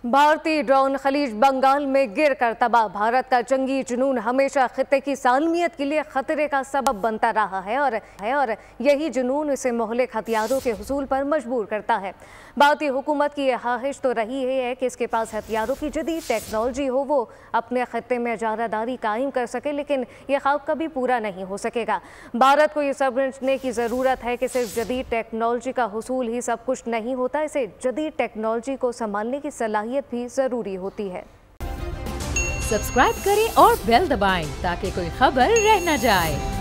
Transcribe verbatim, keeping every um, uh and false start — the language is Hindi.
भारतीय ड्रोन खलीज बंगाल में गिर कर तबाह। भारत का जंगी जुनून हमेशा खित्ते की सालमियत के लिए खतरे का सबब बनता रहा है और है और यही जुनून इसे मोहलिक हथियारों के हुसूल पर मजबूर करता है। भारतीय हुकूमत की यह ख्वाहिश तो रही है कि इसके पास हथियारों की जदीद टेक्नोलॉजी हो, वो अपने खित्ते में इजारादारी कायम कर सके, लेकिन यह ख्वाब कभी पूरा नहीं हो सकेगा। भारत को ये समझने की ज़रूरत है कि सिर्फ जदीद टेक्नोलॉजी का हुसूल ही सब कुछ नहीं होता, इसे जदीद टेक्नोलॉजी को संभालने की सलाहियत भी जरूरी होती है। सब्सक्राइब करें और बेल दबाएं ताकि कोई खबर रह न जाए।